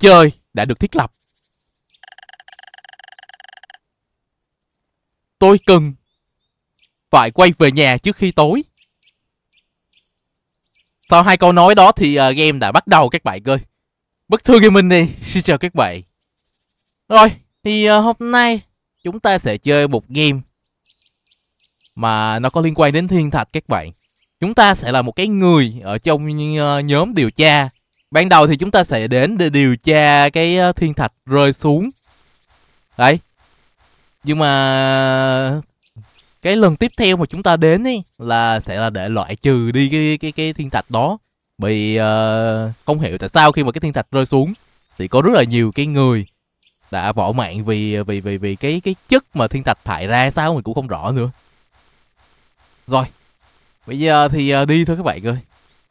chơi đã được thiết lập. Tôi cần phải quay về nhà trước khi tối. Sau 2 câu nói đó thì game đã bắt đầu các bạn ơi. Bất thương gaming đi. Xin chào các bạn. Rồi, thì hôm nay chúng ta sẽ chơi một game mà nó có liên quan đến thiên thạch các bạn. Chúng ta sẽ là một cái người ở trong nhóm điều tra. Ban đầu thì chúng ta sẽ đến để điều tra cái thiên thạch rơi xuống. Đấy. Nhưng mà cái lần tiếp theo mà chúng ta đến ấy là sẽ là để loại trừ đi cái thiên thạch đó. Vì không hiểu tại sao khi mà cái thiên thạch rơi xuống thì có rất là nhiều cái người đã bỏ mạng vì cái chất mà thiên thạch thải ra sao mình cũng không rõ nữa. Rồi, bây giờ thì đi thôi các bạn ơi.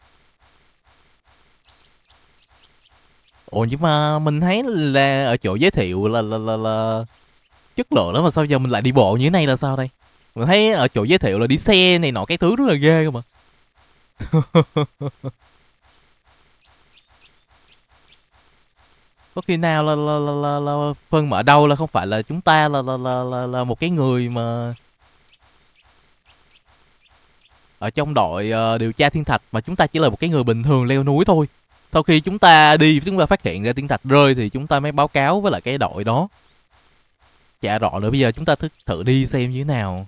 Ồ, nhưng mà mình thấy là ở chỗ giới thiệu là chất lượng lắm mà sao giờ mình lại đi bộ như thế này là sao đây? Mình thấy ở chỗ giới thiệu là đi xe này nọ cái thứ rất là ghê cơ mà. Có khi nào là phân mở đâu là không phải là chúng ta là một cái người mà ở trong đội điều tra thiên thạch, mà chúng ta chỉ là một cái người bình thường leo núi thôi. Sau khi chúng ta đi, chúng ta phát hiện ra thiên thạch rơi thì chúng ta mới báo cáo với lại cái đội đó. Chả rõ nữa, bây giờ chúng ta thử đi xem như thế nào.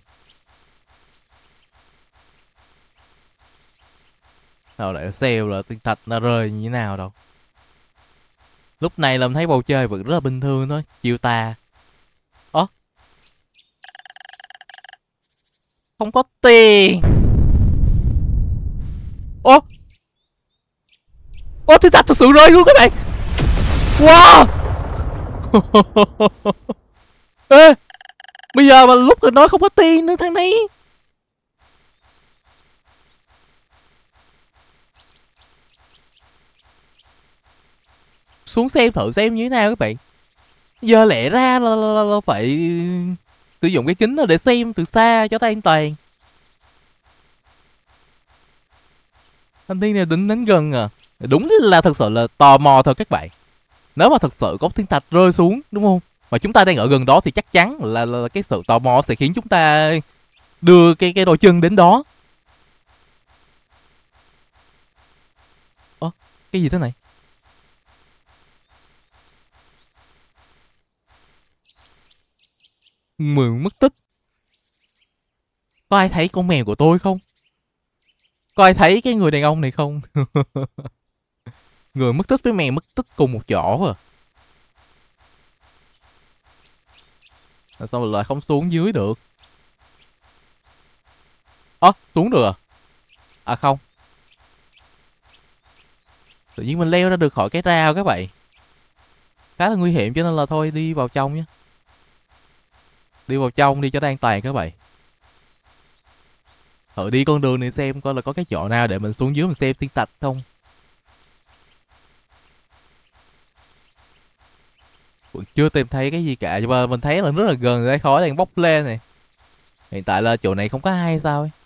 Sao lại xem là thiên thạch nó rơi như thế nào đâu. Lúc này làm thấy bầu trời vẫn rất là bình thường thôi, chiều tà. Ơ, không có tiền. Ơ, thiên thạch thật sự rơi luôn các bạn. Wow. Ê, bây giờ mà lúc rồi nói không có tiền nữa thằng này. Xuống xem thử xem như thế nào các bạn. Giờ lẽ ra là phải sử dụng cái kính đó để xem từ xa cho ta an toàn. Thanh niên này đứng đến gần à. Đúng là thật sự là tò mò thôi các bạn. Nếu mà thật sự có thiên thạch rơi xuống đúng không, mà chúng ta đang ở gần đó thì chắc chắn là cái sự tò mò sẽ khiến chúng ta đưa cái đôi chân đến đó. Ơ, cái gì thế này? Mường mất tích. Có ai thấy con mèo của tôi không? Có ai thấy cái người đàn ông này không? Người mất tích với mèo mất tích cùng một chỗ à? Sao lại không xuống dưới được? Xuống được à? À không. Tự nhiên mình leo ra được khỏi cái rào các bạn. Khá là nguy hiểm cho nên là thôi đi vào trong nhé. Đi vào trong đi cho nó an toàn các bạn. Thử đi con đường này xem coi là có cái chỗ nào để mình xuống dưới mình xem thiên thạch không. Vẫn chưa tìm thấy cái gì cả, nhưng mà mình thấy là rất là gần cái khói đang bốc lên này. Hiện tại là chỗ này không có ai sao ấy.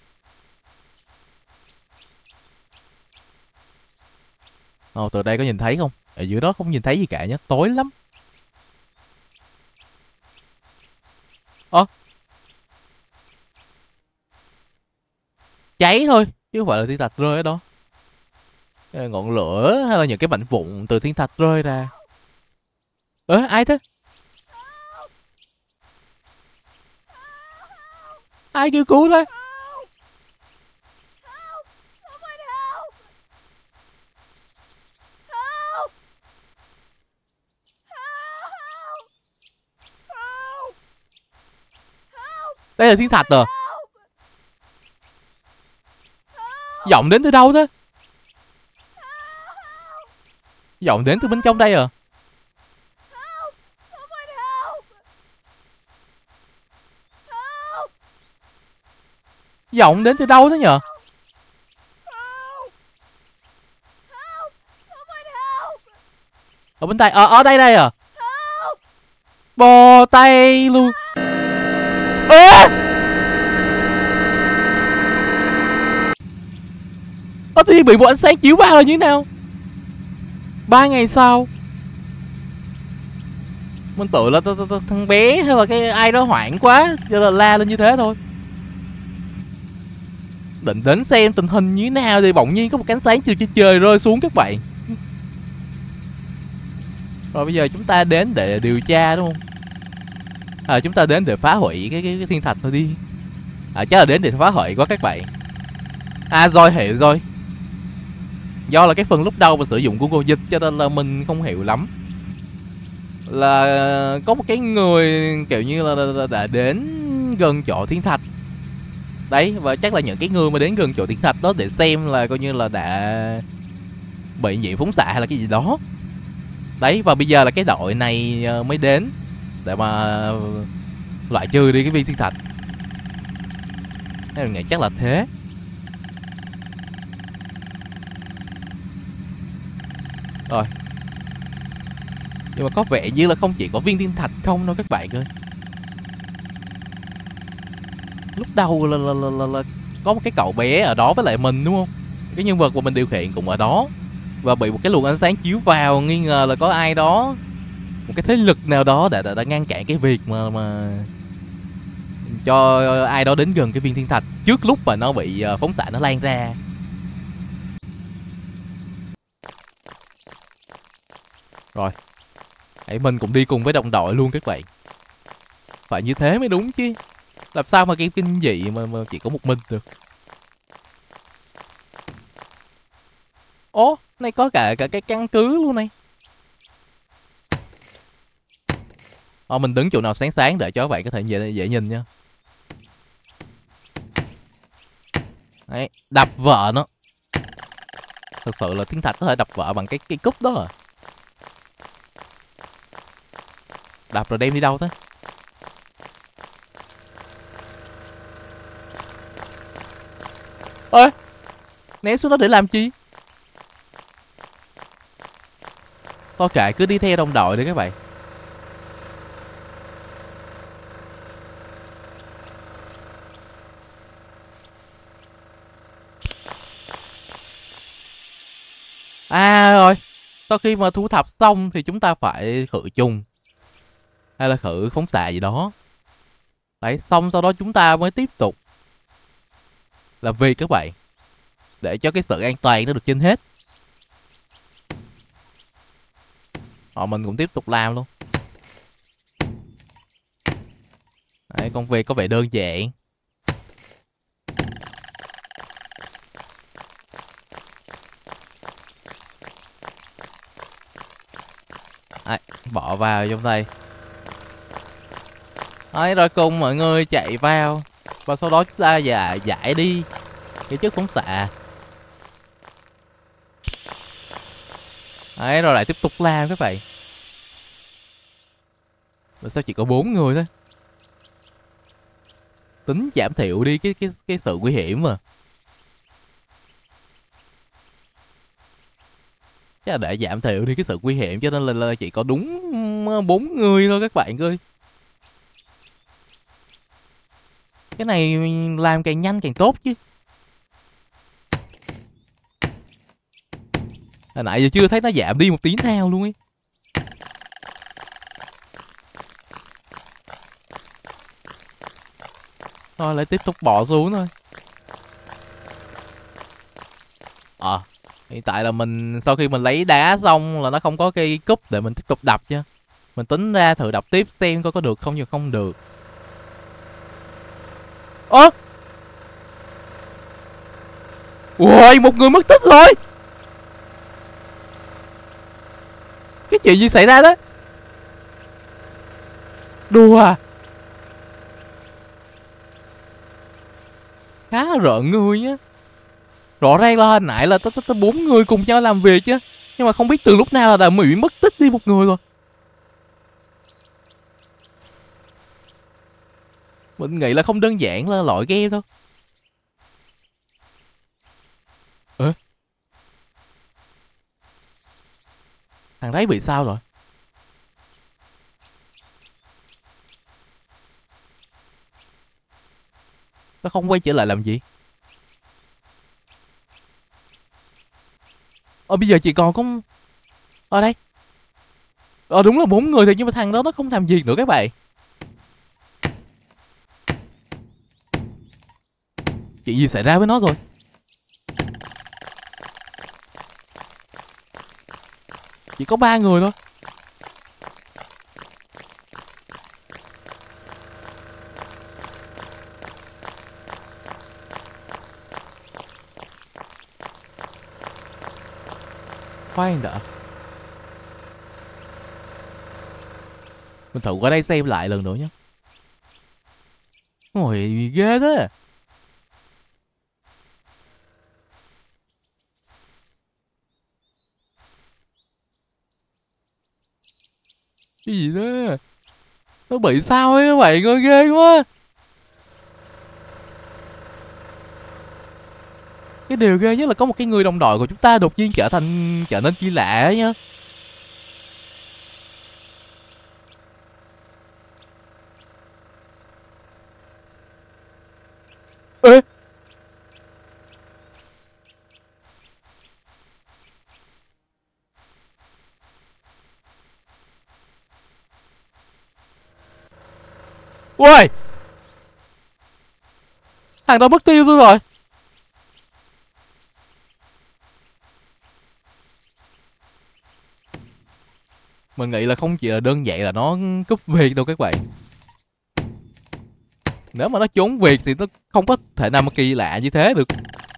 Từ đây có nhìn thấy không? Ở dưới đó không nhìn thấy gì cả nhé, tối lắm. Cháy thôi chứ không phải là thiên thạch rơi ở đó. Ngọn lửa hay là những cái mảnh vụn từ thiên thạch rơi ra. Ai thế? Ai kêu cứu thế? Đây là thiên thạch à? Giọng đến từ đâu thế? Giọng đến từ bên trong đây à? Giọng đến từ đâu thế nhờ? Ở bên tay, ở đây à? Bò tay luôn. Tự nhiên bị một ánh sáng chiếu vào là như thế nào? 3 ngày sau Mình tưởng là thằng bé hay là cái ai đó hoảng quá cho là la lên như thế thôi. Định đến xem tình hình như thế nào thì bỗng nhiên có một cánh sáng từ trên trời rơi xuống các bạn. Rồi bây giờ chúng ta đến để điều tra đúng không? Chúng ta đến để phá hủy cái thiên thạch thôi đi. Chắc là đến để phá hủy quá các bạn. Rồi hiểu rồi. Do là cái phần lúc đầu mình sử dụng Google Dịch cho nên là mình không hiểu lắm. Là có một cái người kiểu như là đã đến gần chỗ thiên thạch. Đấy, và chắc là những cái người mà đến gần chỗ thiên thạch đó để xem là coi như là đã bị nhiễm phóng xạ hay là cái gì đó. Đấy, và bây giờ là cái đội này mới đến để mà loại trừ đi cái viên thiên thạch. Mình nghĩ chắc là thế. Rồi. Nhưng mà có vẻ như là không chỉ có viên thiên thạch không đâu các bạn ơi. Lúc đầu là có một cái cậu bé ở đó với lại mình đúng không? Cái nhân vật mà mình điều khiển cũng ở đó. Và bị một cái luồng ánh sáng chiếu vào, nghi ngờ là có ai đó, một cái thế lực nào đó đã ngăn cản cái việc mà cho ai đó đến gần cái viên thiên thạch trước lúc mà nó bị phóng xạ nó lan ra. Rồi, hãy mình cũng đi cùng với đồng đội luôn các bạn. Phải như thế mới đúng chứ. Làm sao mà game kinh dị mà chỉ có một mình được. Ố, này có cả cái căn cứ luôn này. Mình đứng chỗ nào sáng sáng để cho các bạn có thể dễ nhìn nha. Đấy, đập vợ nó. Thật sự là thiên thạch có thể đập vợ bằng cái cúp đó à. Đập rồi đem đi đâu thế? Ơi, ném xuống đó để làm chi? Thôi kệ, cứ đi theo đồng đội đi các bạn. Rồi, sau khi mà thu thập xong thì chúng ta phải khử trùng hay là khử phóng xạ gì đó. Đấy, xong sau đó chúng ta mới tiếp tục làm việc các bạn, để cho cái sự an toàn nó được trên hết. Mình cũng tiếp tục làm luôn. Đấy, công việc có vẻ đơn giản. Đấy, bỏ vào trong đây. Đấy, rồi cùng mọi người chạy vào. Và sau đó chúng ta giải đi cái chất phóng xạ. Đấy, rồi lại tiếp tục làm các bạn. Mà sao chỉ có 4 người thôi? Tính giảm thiểu đi cái sự nguy hiểm mà. Chắc là để giảm thiểu đi cái sự nguy hiểm cho nên là chỉ có đúng 4 người thôi các bạn ơi. Cái này làm càng nhanh càng tốt chứ. Hồi nãy giờ chưa thấy nó giảm đi một tí nào luôn ấy. Thôi lại tiếp tục bỏ xuống thôi. Hiện tại là mình sau khi mình lấy đá xong là nó không có cây cúp để mình tiếp tục đập chứ. Mình tính ra thử đập tiếp xem có được không, nhưng không được. Ôi, một người mất tích rồi. Cái chuyện gì xảy ra đó? Đùa à? Khá là rợn người nhá. Rõ ràng là hồi nãy là tới 4 người cùng nhau làm việc chứ. Nhưng mà không biết từ lúc nào là đã bị mất tích đi một người rồi. Mình nghĩ là không đơn giản là loại game đâu. Thằng đấy bị sao rồi? Nó không quay trở lại làm gì? Bây giờ chỉ còn có... Ở đây. Đúng là 4 người thôi, nhưng mà thằng đó nó không làm gì nữa các bạn. Chuyện gì xảy ra với nó rồi? Chỉ có 3 người thôi. Khoan đã, mình thử qua đây xem lại lần nữa nhé. Ôi ghê thế. Cái gì thế? Nó bị sao ấy các bạn ơi, ghê quá. Cái điều ghê nhất là có một cái người đồng đội của chúng ta đột nhiên trở nên kỳ lạ ấy nhá. Ê, ui, thằng đó mất tiêu rồi. Mình nghĩ là không chỉ là đơn giản là nó cúp việc đâu các bạn. Nếu mà nó trốn việc thì nó không có thể nào mà kỳ lạ như thế được.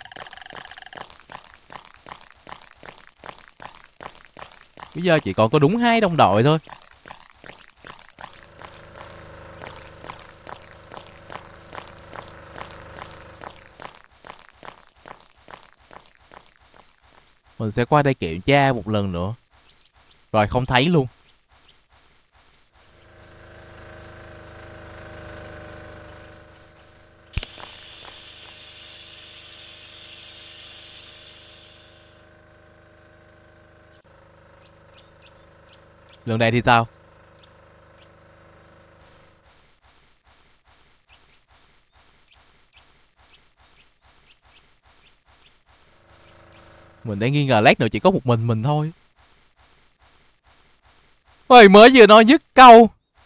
Bây giờ chỉ còn có đúng 2 đồng đội thôi. Mình sẽ qua đây kiểm tra một lần nữa. Rồi không thấy luôn. Lần này thì sao? Mình đang nghi ngờ lát nữa chỉ có một mình thôi. Ôi, mới vừa nói dứt câu.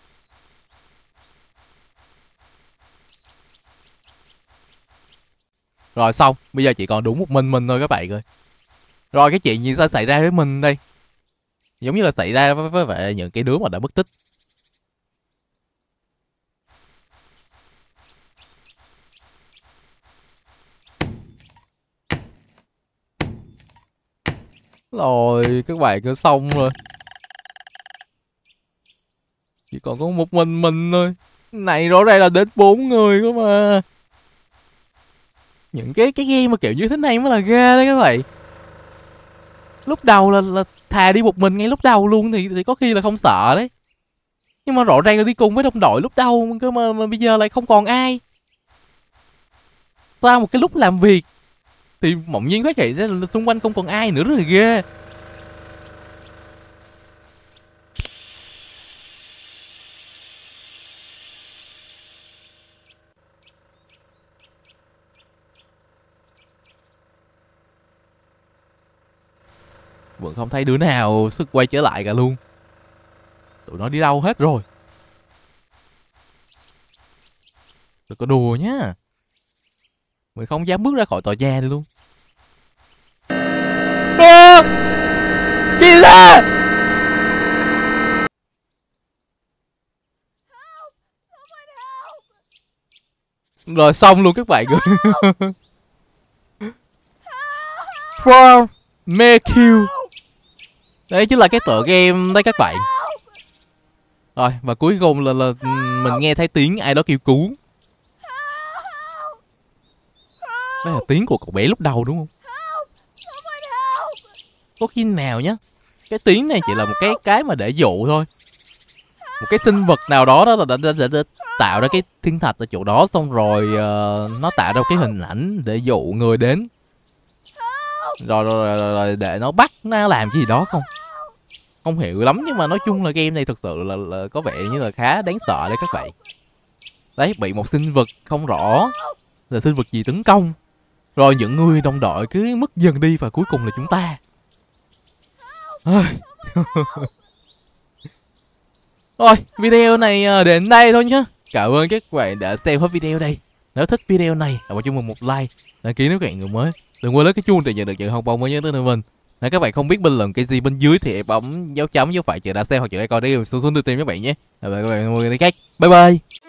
Rồi xong, bây giờ chỉ còn đúng một mình thôi các bạn ơi. Rồi cái chuyện gì sẽ xảy ra với mình đây? Giống như là xảy ra với những cái đứa mà đã mất tích. Rồi các bạn cứ xong rồi. Chỉ còn có một mình thôi. Này rõ ràng là đến 4 người cơ mà. Những cái game mà kiểu như thế này mới là ghê đấy các bạn. Lúc đầu là thà đi một mình ngay lúc đầu luôn thì có khi là không sợ đấy. Nhưng mà rõ ràng là đi cùng với đồng đội lúc đầu cơ mà bây giờ lại không còn ai. Sau một cái lúc làm việc thì bỗng nhiên phát hiện ra là xung quanh không còn ai nữa, rất là ghê. Vẫn không thấy đứa nào sức quay trở lại cả luôn. Tụi nó đi đâu hết rồi? Đừng có đùa nhá. Mình không dám bước ra khỏi tòa nhà này luôn. À! Kìa ra! Rồi xong luôn các bạn ơi. For Mercure. Đấy chính là cái tựa game đấy các bạn. Rồi và cuối cùng là mình nghe thấy tiếng ai đó kêu cứu. Đây là tiếng của cậu bé lúc đầu đúng không? Có khi nào nhá, cái tiếng này chỉ là một cái mà để dụ thôi. Một cái sinh vật nào đó đã tạo ra cái thiên thạch ở chỗ đó, xong rồi nó tạo ra cái hình ảnh để dụ người đến. Rồi để nó bắt nó làm cái gì đó không? Không hiểu lắm, nhưng mà nói chung là game này thực sự là có vẻ như là khá đáng sợ đấy các bạn. Đấy, bị một sinh vật không rõ là sinh vật gì tấn công. Rồi những người đồng đội cứ mất dần đi và cuối cùng là chúng ta. Rồi, video này đến đây thôi nhá. Cảm ơn các bạn đã xem hết video đây. Nếu thích video này, hãy cho mình một like, đăng ký nếu các bạn người mới. Đừng quên lấy cái chuông để nhận được những học bổng mới nhất tới mình. Nếu các bạn không biết bình luận cái gì bên dưới thì hãy bấm dấu chấm dấu phải chữ đã xem hoặc chữ icon để xuống đưa tim các bạn nhé. Các bạn mọi người khác. Bye bye.